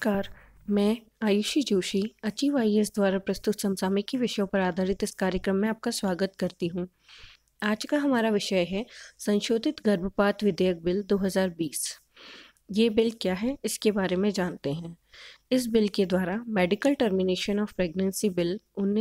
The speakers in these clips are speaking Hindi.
नमस्कार, मैं आयुषी जोशी अचीव आईएएस द्वारा प्रस्तुत समसामयिकी विषयों पर आधारित इस कार्यक्रम में आपका स्वागत करती हूँ। आज का हमारा विषय है संशोधित गर्भपात विधेयक बिल 2020। ये बिल क्या है, इसके बारे में जानते हैं। इस बिल के द्वारा medical termination of pregnancy bill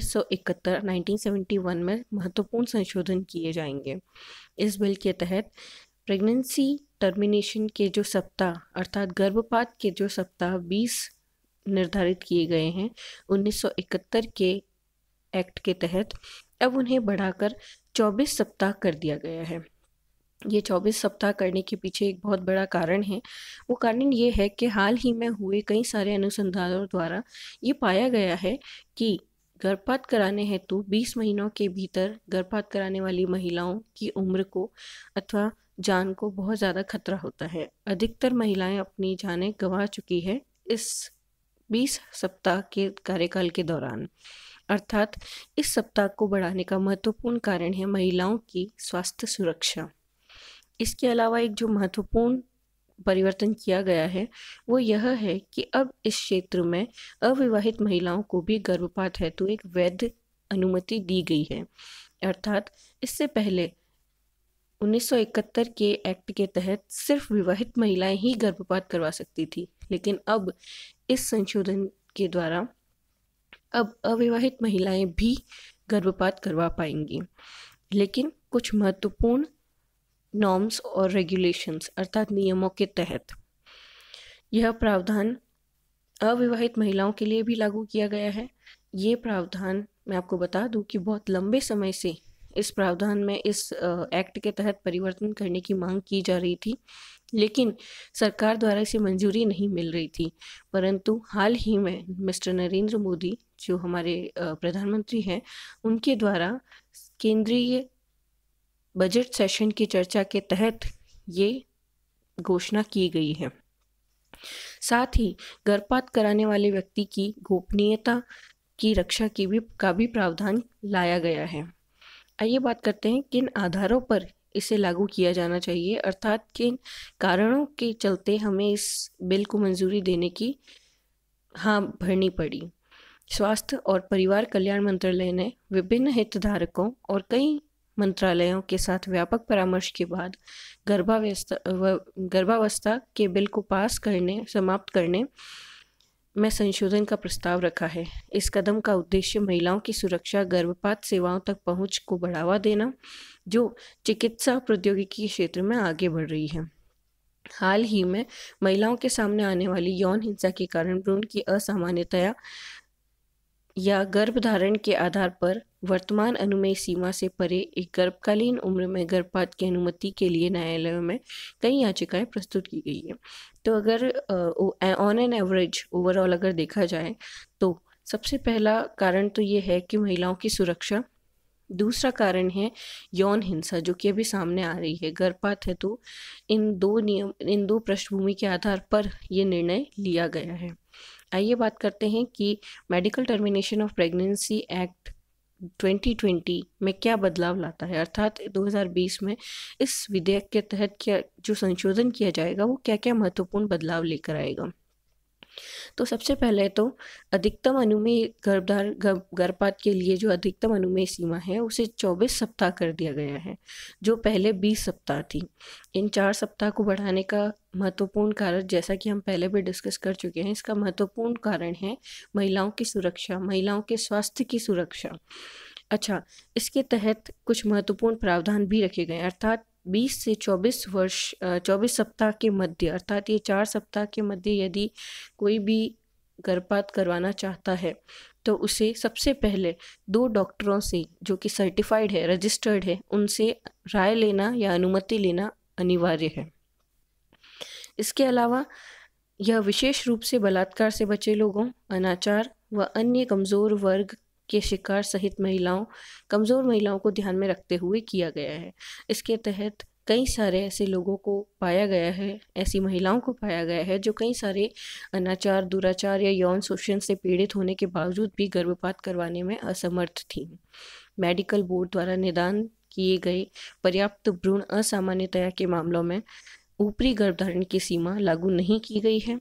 1971 में महत्वपूर्ण संशोधन किए जाएंगे। इस बिल के तहत प्रेगनेंसी टर्मिनेशन के जो सप्ताह अर्थात गर्भपात के जो सप्ताह 20 निर्धारित किए गए हैं 1971 के एक्ट के तहत, अब उन्हें बढ़ाकर 24 सप्ताह कर दिया गया है। ये 24 सप्ताह करने के पीछे एक बहुत बड़ा कारण है। वो कारण ये है कि हाल ही में हुए कई सारे अनुसंधानों द्वारा ये पाया गया है कि गर्भपात कराने हेतु 20 महीनों के भीतर गर्भपात कराने वाली महिलाओं की उम्र को अथवा जान को बहुत ज़्यादा खतरा होता है। अधिकतर महिलाएं अपनी जानें गंवा चुकी है इस 20 सप्ताह के कार्यकाल के दौरान। अर्थात इस सप्ताह को बढ़ाने का महत्वपूर्ण कारण है महिलाओं की स्वास्थ्य सुरक्षा। इसके अलावा एक जो महत्वपूर्ण परिवर्तन किया गया है वो यह है कि अब इस क्षेत्र में अविवाहित महिलाओं को भी गर्भपात हेतु एक वैध अनुमति दी गई है। अर्थात इससे पहले 1971 के एक्ट के तहत सिर्फ विवाहित महिलाएं ही गर्भपात करवा सकती थी, लेकिन अब इस संशोधन के द्वारा अब अविवाहित महिलाएं भी गर्भपात करवा पाएंगी, लेकिन कुछ महत्वपूर्ण नॉर्म्स और रेगुलेशंस अर्थात नियमों के तहत। यह प्रावधान अविवाहित महिलाओं के लिए भी लागू किया गया है। ये प्रावधान मैं आपको बता दूं कि बहुत लंबे समय से इस प्रावधान में इस एक्ट के तहत परिवर्तन करने की मांग की जा रही थी, लेकिन सरकार द्वारा इसे मंजूरी नहीं मिल रही थी। परंतु हाल ही में मिस्टर नरेंद्र मोदी जो हमारे प्रधानमंत्री हैं, उनके द्वारा केंद्रीय बजट सेशन की चर्चा के तहत ये घोषणा की गई है। साथ ही गर्भपात कराने वाले व्यक्ति की गोपनीयता की रक्षा का भी प्रावधान लाया गया है। आइए बात करते हैं किन आधारों पर इसे लागू किया जाना चाहिए, अर्थात किन कारणों के चलते हमें इस बिल को मंजूरी देने की हाँ भरनी पड़ी। स्वास्थ्य और परिवार कल्याण मंत्रालय ने विभिन्न हितधारकों और कई मंत्रालयों के साथ व्यापक परामर्श के बाद गर्भावस्था के बिल को समाप्त करने में संशोधन का प्रस्ताव रखा है। इस कदम का उद्देश्य महिलाओं की सुरक्षा, गर्भपात सेवाओं तक पहुंच को बढ़ावा देना, जो चिकित्सा प्रौद्योगिकी के क्षेत्र में आगे बढ़ रही है। हाल ही में महिलाओं के सामने आने वाली यौन हिंसा के कारण भ्रूण की असामान्यता या गर्भधारण के आधार पर वर्तमान अनुमेय सीमा से परे एक गर्भकालीन उम्र में गर्भपात की अनुमति के लिए न्यायालयों में कई याचिकाएं प्रस्तुत की गई है। तो अगर ऑन एन एवरेज ओवरऑल अगर देखा जाए तो सबसे पहला कारण तो ये है कि महिलाओं की सुरक्षा। दूसरा कारण है यौन हिंसा, जो कि अभी सामने आ रही है। गर्भपात है तो इन दो पृष्ठभूमि के आधार पर ये निर्णय लिया गया है। आइए बात करते हैं कि medical termination of pregnancy act 2020 में क्या बदलाव लाता है, अर्थात 2020 में इस विधेयक के तहत क्या जो संशोधन किया जाएगा वो क्या क्या महत्वपूर्ण बदलाव लेकर आएगा। तो सबसे पहले तो अधिकतम अनुमेय गर्भपात के लिए जो अधिकतम अनुमेय सीमा है उसे 24 सप्ताह कर दिया गया है, जो पहले 20 सप्ताह थी। इन 4 सप्ताह को बढ़ाने का महत्वपूर्ण कारण, जैसा कि हम पहले भी डिस्कस कर चुके हैं, इसका महत्वपूर्ण कारण है महिलाओं की सुरक्षा, महिलाओं के स्वास्थ्य की सुरक्षा। अच्छा, इसके तहत कुछ महत्वपूर्ण प्रावधान भी रखे गए, अर्थात 20 से 24 सप्ताह के मध्य, अर्थात ये 4 सप्ताह के मध्य यदि कोई भी गर्भपात करवाना चाहता है तो उसे सबसे पहले 2 डॉक्टरों से जो कि सर्टिफाइड है, रजिस्टर्ड है, उनसे राय लेना या अनुमति लेना अनिवार्य है। इसके अलावा यह विशेष रूप से बलात्कार से बचे लोगों, अनाचार व अन्य कमज़ोर वर्ग के शिकार सहित कमज़ोर महिलाओं को ध्यान में रखते हुए किया गया है। इसके तहत कई सारे ऐसे लोगों को पाया गया है, ऐसी महिलाओं को पाया गया है जो कई सारे अनाचार, दुराचार या यौन शोषण से पीड़ित होने के बावजूद भी गर्भपात करवाने में असमर्थ थीं। मेडिकल बोर्ड द्वारा निदान किए गए पर्याप्त भ्रूण असामान्यता के मामलों में ऊपरी गर्भधारण की सीमा लागू नहीं की गई है।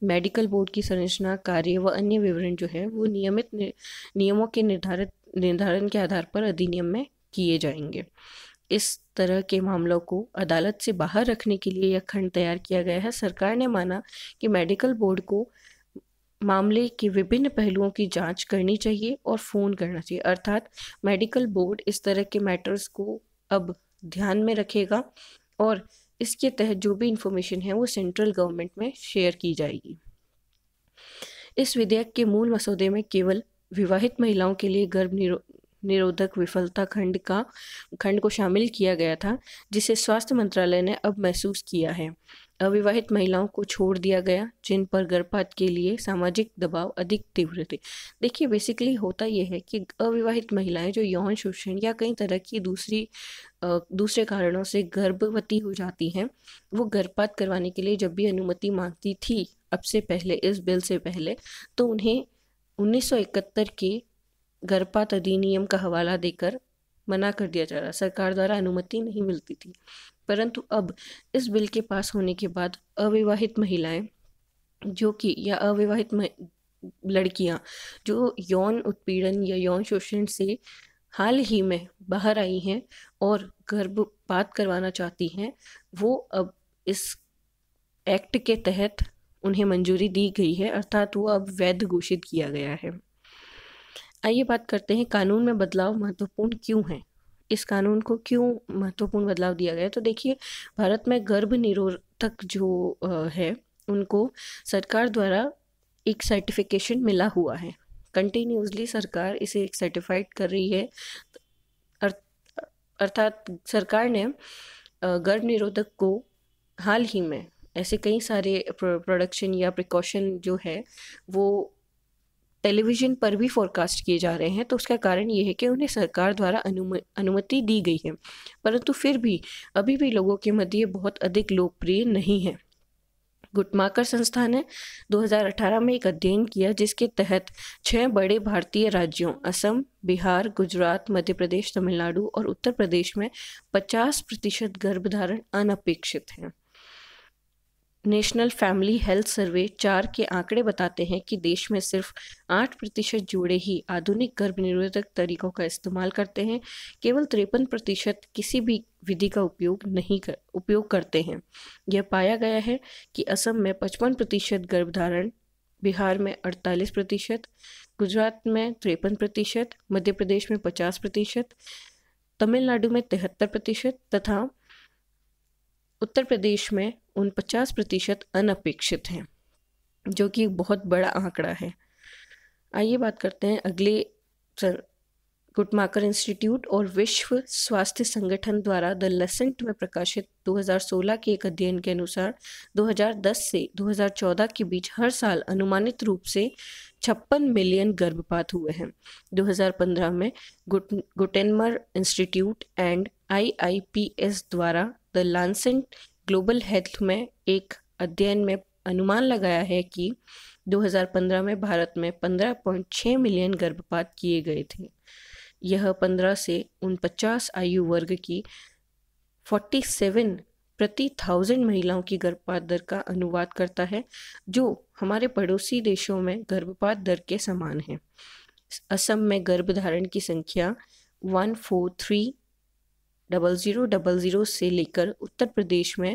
मेडिकल बोर्ड की संरचना, कार्य व अन्य विवरण जो है वो नियमित नियमों के निर्धारण के आधार पर अधिनियम में किए जाएंगे। इस तरह के मामलों को अदालत से बाहर रखने के लिए यह खंड तैयार किया गया है। सरकार ने माना कि मेडिकल बोर्ड को मामले के विभिन्न पहलुओं की जांच करनी चाहिए और फ़ोन करना चाहिए, अर्थात मेडिकल बोर्ड इस तरह के मैटर्स को अब ध्यान में रखेगा और इसके तहत जो भी इंफॉर्मेशन है वो सेंट्रल गवर्नमेंट में शेयर की जाएगी। इस विधेयक के मूल मसौदे में केवल विवाहित महिलाओं के लिए गर्भ निरोधक विफलता खंड को शामिल किया गया था, जिसे स्वास्थ्य मंत्रालय ने अब महसूस किया है। अविवाहित महिलाओं को छोड़ दिया गया जिन पर गर्भपात के लिए सामाजिक दबाव अधिक तीव्र थे। देखिए, बेसिकली होता यह है कि अविवाहित महिलाएं जो यौन शोषण या कई तरह की दूसरे कारणों से गर्भवती हो जाती हैं, वो गर्भपात करवाने के लिए जब भी अनुमति मांगती थी अब से पहले, इस बिल से पहले, तो उन्हें 1971 के गर्भपात अधिनियम का हवाला देकर मना कर दिया जा रहा, सरकार द्वारा अनुमति नहीं मिलती थी। परंतु अब इस बिल के पास होने के बाद अविवाहित महिलाएं जो कि या अविवाहित लड़कियां जो यौन उत्पीड़न या यौन शोषण से हाल ही में बाहर आई हैं और गर्भपात करवाना चाहती हैं, वो अब इस एक्ट के तहत उन्हें मंजूरी दी गई है, अर्थात वो अब वैध घोषित किया गया है। आइए बात करते हैं कानून में बदलाव महत्वपूर्ण क्यों है, इस कानून को क्यों महत्वपूर्ण बदलाव दिया गया है। तो देखिए, भारत में गर्भ निरोधक जो है उनको सरकार द्वारा एक सर्टिफिकेशन मिला हुआ है, कंटिन्यूसली सरकार इसे सर्टिफाइड कर रही है, अर्थात सरकार ने गर्भ निरोधक को हाल ही में ऐसे कई सारे प्रोडक्शन या प्रिकॉशन जो है वो टेलीविज़न पर भी फोरकास्ट किए जा रहे हैं। तो उसका कारण ये है कि उन्हें सरकार द्वारा अनुमति दी गई है, परंतु फिर भी अभी भी लोगों के मध्य ये बहुत अधिक लोकप्रिय नहीं है। गुटमाकर संस्थान ने 2018 में एक अध्ययन किया जिसके तहत 6 बड़े भारतीय राज्यों असम, बिहार, गुजरात, मध्य प्रदेश, तमिलनाडु और उत्तर प्रदेश में 50% गर्भधारण अनपेक्षित हैं। नेशनल फैमिली हेल्थ सर्वे 4 के आंकड़े बताते हैं कि देश में सिर्फ 8% जोड़े ही आधुनिक गर्भ निरोधक तरीकों का इस्तेमाल करते हैं। केवल 53% किसी भी विधि का उपयोग करते हैं। यह पाया गया है कि असम में 55% गर्भधारण, बिहार में 48%, गुजरात में 53%, मध्य प्रदेश में 50%, तमिलनाडु में 73% तथा उत्तर प्रदेश में 49% अनपेक्षित हैं, जो कि बहुत बड़ा आंकड़ा है। आइए बात करते हैं अगले। गुटमाकर इंस्टीट्यूट और विश्व स्वास्थ्य संगठन द्वारा द लेसेंट में प्रकाशित 2016 के एक अध्ययन के अनुसार 2010 से 2014 के बीच हर साल अनुमानित रूप से 56 मिलियन गर्भपात हुए हैं। 2015 में गुटेनमर इंस्टीट्यूट एंड IIPS द्वारा द लांसेट ग्लोबल हेल्थ में एक अध्ययन में अनुमान लगाया है कि 2015 में भारत में 15.6 मिलियन गर्भपात किए गए थे। यह 15 से 49 आयु वर्ग की 47 प्रति 1000 महिलाओं की गर्भपात दर का अनुवाद करता है, जो हमारे पड़ोसी देशों में गर्भपात दर के समान है। असम में गर्भधारण की संख्या 143,000 से लेकर उत्तर प्रदेश में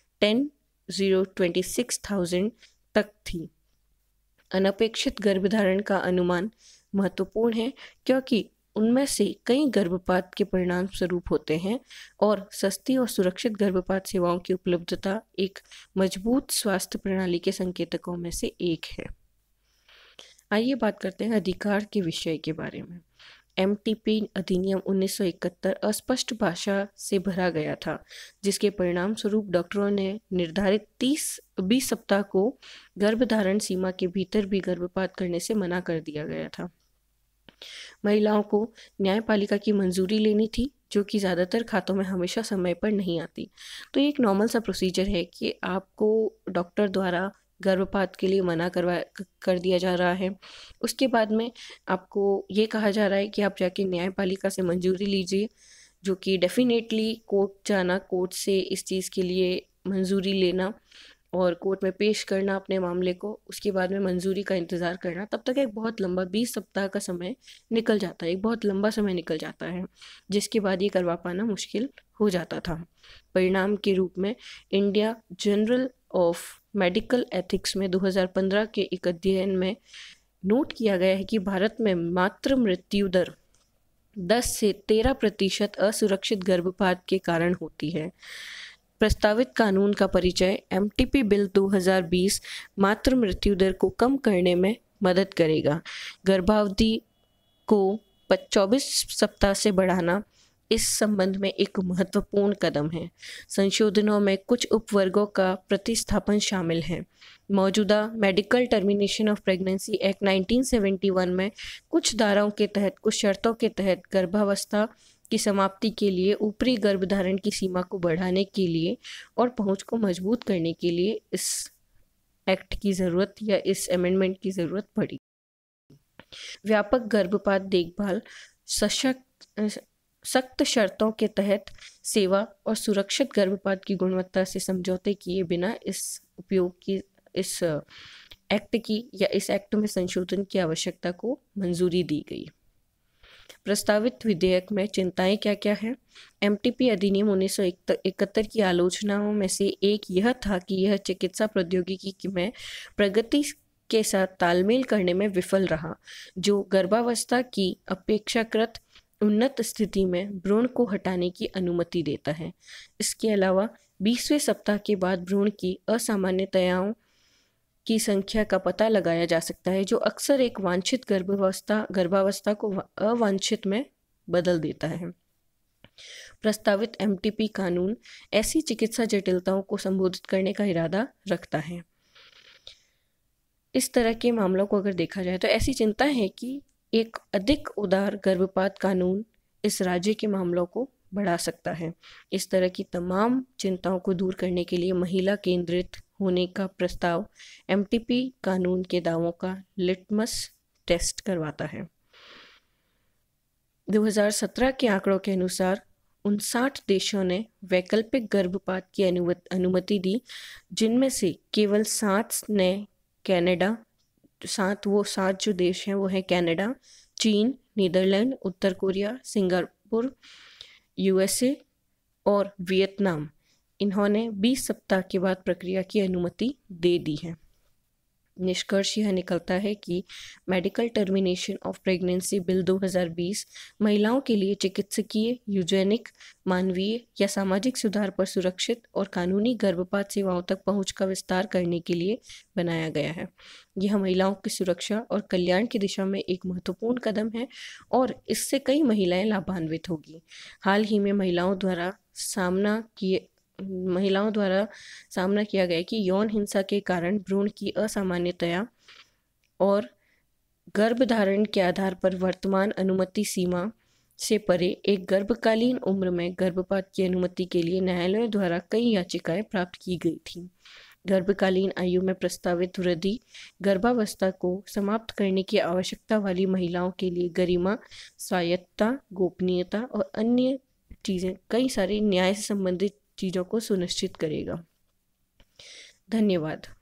10,26,000 तक थी। अनपेक्षित गर्भधारण का अनुमान महत्वपूर्ण है क्योंकि उनमें से कई गर्भपात के परिणाम स्वरूप होते हैं और सस्ती और सुरक्षित गर्भपात सेवाओं की उपलब्धता एक मजबूत स्वास्थ्य प्रणाली के संकेतकों में से एक है। आइए बात करते हैं अधिकार के विषय के बारे में। MTP अधिनियम 1971 अस्पष्ट भाषा से भरा गया था, जिसके परिणाम स्वरूप डॉक्टरों ने निर्धारित 20 सप्ताह को गर्भधारण सीमा के भीतर भी गर्भपात करने से मना कर दिया गया था। महिलाओं को न्यायपालिका की मंजूरी लेनी थी, जो कि ज़्यादातर खातों में हमेशा समय पर नहीं आती। तो ये एक नॉर्मल सा प्रोसीजर है कि आपको डॉक्टर द्वारा गर्भपात के लिए मना कर दिया जा रहा है। उसके बाद में आपको ये कहा जा रहा है कि आप जाके न्यायपालिका से मंजूरी लीजिए, जो कि डेफिनेटली कोर्ट जाना, कोर्ट से इस चीज़ के लिए मंजूरी लेना और कोर्ट में पेश करना अपने मामले को, उसके बाद में मंजूरी का इंतज़ार करना, तब तक एक बहुत लंबा 20 सप्ताह का समय निकल जाता है, एक बहुत लंबा समय निकल जाता है, जिसके बाद ये करवा पाना मुश्किल हो जाता था। परिणाम के रूप में India journal of medical ethics में 2015 के एक अध्ययन में नोट किया गया है कि भारत में मातृ मृत्यु दर 10 से 13% असुरक्षित गर्भपात के कारण होती है। प्रस्तावित कानून का परिचय एमटीपी बिल 2020 मातृ मृत्यु दर को कम करने में मदद करेगा। गर्भावधि को 24 सप्ताह से बढ़ाना इस संबंध में एक महत्वपूर्ण कदम है। संशोधनों में कुछ उपवर्गों का प्रतिस्थापन शामिल है। मौजूदा medical termination of pregnancy act 1971 में कुछ धाराओं के तहत, कुछ शर्तों के तहत गर्भावस्था की समाप्ति के लिए ऊपरी गर्भधारण की सीमा को बढ़ाने के लिए और पहुंच को मजबूत करने के लिए इस एक्ट की ज़रूरत या इस अमेंडमेंट की ज़रूरत पड़ी। व्यापक गर्भपात देखभाल सख्त शर्तों के तहत सेवा और सुरक्षित गर्भपात की गुणवत्ता से समझौते किए बिना इस एक्ट में संशोधन की आवश्यकता को मंजूरी दी गई। प्रस्तावित विधेयक में चिंताएं क्या क्या है? एमटीपी अधिनियम 1971 की आलोचनाओं में से एक यह था कि यह चिकित्सा प्रौद्योगिकी में प्रगति के साथ तालमेल करने में विफल रहा, जो गर्भावस्था की अपेक्षाकृत उन्नत स्थिति में भ्रूण को हटाने की अनुमति देता है। इसके अलावा 20वें सप्ताह के बाद भ्रूण की असामान्यताओं की संख्या का पता लगाया जा सकता है, जो अक्सर एक वांछित गर्भावस्था को अवांछित में बदल देता है। प्रस्तावित एमटीपी कानून ऐसी चिकित्सा जटिलताओं को संबोधित करने का इरादा रखता है। इस तरह के मामलों को अगर देखा जाए तो ऐसी चिंता है कि एक अधिक उदार गर्भपात कानून इस राज्य के मामलों को बढ़ा सकता है। इस तरह की तमाम चिंताओं को दूर करने के लिए महिला केंद्रित होने का प्रस्ताव एमटीपी कानून के दावों का लिटमस टेस्ट करवाता है। 2017 के आंकड़ों के अनुसार 59 देशों ने वैकल्पिक गर्भपात की अनुमति दी, जिनमें से केवल 7 ने कनाडा, 7 जो देश हैं वो हैं कनाडा, चीन, नीदरलैंड, उत्तर कोरिया, सिंगापुर, यूएसए और वियतनाम। इन्होंने 20 सप्ताह के बाद प्रक्रिया की अनुमति दे दी है। निष्कर्ष यह निकलता है कि medical termination of pregnancy bill 2020 महिलाओं के लिए चिकित्सकीय, यूजेनिक, मानवीय या सामाजिक सुधार पर सुरक्षित और कानूनी गर्भपात सेवाओं तक पहुंच का विस्तार करने के लिए बनाया गया है। यह महिलाओं की सुरक्षा और कल्याण की दिशा में एक महत्वपूर्ण कदम है और इससे कई महिलाएं लाभान्वित होगी। हाल ही में महिलाओं द्वारा सामना किया गया कि यौन हिंसा के कारण भ्रूण की असामान्यता और गर्भधारण के आधार पर वर्तमान अनुमति सीमा से परे एक गर्भकालीन उम्र में गर्भपात की अनुमति के लिए न्यायालयों द्वारा कई याचिकाएं प्राप्त की गई थीं। गर्भकालीन आयु में प्रस्तावित वृद्धि गर्भावस्था को समाप्त करने की आवश्यकता वाली महिलाओं के लिए गरिमा, स्वायत्तता, गोपनीयता और अन्य चीज़ें, कई सारी न्याय से संबंधित चीज़ों को सुनिश्चित करेगा। धन्यवाद।